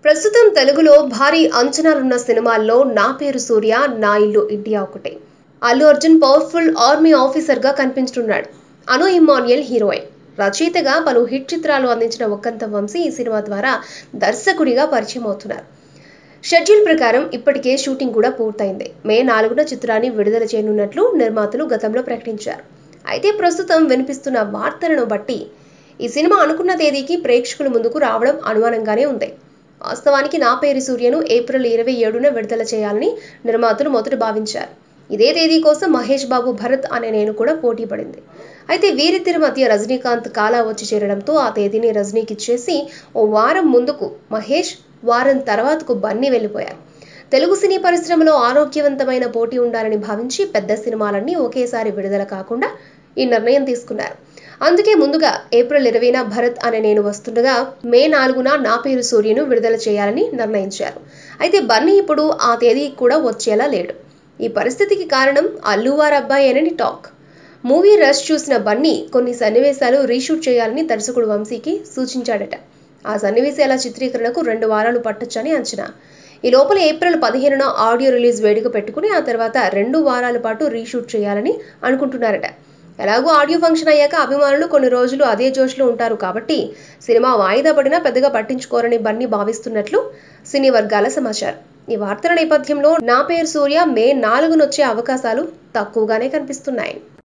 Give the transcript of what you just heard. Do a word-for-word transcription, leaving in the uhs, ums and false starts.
ప్రస్తుతం తెలుగులో భారీ అంచనాలున్న సినిమాల్లో నా పేరు సూర్య, నా ఇల్లు ఇండియా ఒకటే. Allu Arjun powerful army officer గా కనిపించనున్నాడు. అను ఇమ్మాన్యుయల్ హీరోయిన్. రచయితగా పలు హిట్ చిత్రాలు అందించిన ఒక్కంత వంశీ ఈ సినిమా ద్వారా దర్శకుడిగా పరిచయం అవుతున్నారు. షెడ్యూల్ ప్రకారం ఇప్పటికే షూటింగ్ కూడా పూర్తయింది. మే నాలుగున చిత్రాన్ని విడుదల చేయనున్నట్లు నిర్మాతలు గతంలో ప్రకటించారు. అయితే ప్రస్తుతం వినిపిస్తున్న వార్తలను బట్టి ఈ సినిమా అనుకున్న తేదీకి ప్రేక్షకుల ముందుకు రావడం అనుమానంగానే ఉంది. వాస్తవానికి నా పేరు సూర్యను ఏప్రిల్ ఇరవై ఏడున విడుదల చేయాలని నిర్మాతలు మొదట భావించారు. ఇదే తేదీ కోసం మహేష్ బాబు, భరత్ అనే నేను కూడా పోటీ పడింది. అయితే వీరిద్దరి మధ్య రజనీకాంత్ కాలా వచ్చి చేరడంతో ఆ తేదీని రజనీకి ఇచ్చేసి ఓ వారం ముందుకు మహేష్, వారం తర్వాతకు బన్నీ వెళ్లిపోయారు. తెలుగు సినీ పరిశ్రమలో ఆరోగ్యవంతమైన పోటీ ఉండాలని భావించి పెద్ద సినిమాలన్నీ ఒకేసారి విడుదల కాకుండా ఈ నిర్ణయం తీసుకున్నారు. అందుకే ముందుగా ఏప్రిల్ ఇరవైన భరత్ అనే నేను వస్తుండగా మే నాలుగున నా పేరు సూర్యను విడుదల చేయాలని నిర్ణయించారు. అయితే బన్నీ ఇప్పుడు ఆ తేదీ కూడా వచ్చేలా లేడు. ఈ పరిస్థితికి కారణం అల్లు వారి అబ్బాయేనని టాక్. మూవీ రష్ చూసిన బన్నీ కొన్ని సన్నివేశాలు రీషూట్ చేయాలని దర్శకుడు వంశీకి సూచించాడట. ఆ సన్నివేశాల చిత్రీకరణకు రెండు వారాలు పట్టొచ్చని అంచనా. ఈ లోపల ఏప్రిల్ పదిహేనున ఆడియో రిలీజ్ వేడుక పెట్టుకుని ఆ తర్వాత రెండు వారాల పాటు రీషూట్ చేయాలని అనుకుంటున్నారట. ఎలాగో ఆడియో ఫంక్షన్ అయ్యాక అభిమానులు కొన్ని రోజులు అదే జోష్లో ఉంటారు కాబట్టి సినిమా వాయిదా పడినా పెద్దగా పట్టించుకోరని బన్నీ భావిస్తున్నట్లు సినీ వర్గాల సమాచారం. ఈ వార్తల నేపథ్యంలో నా పేరు సూర్య మే నాలుగునొచ్చే అవకాశాలు తక్కువగానే కనిపిస్తున్నాయి.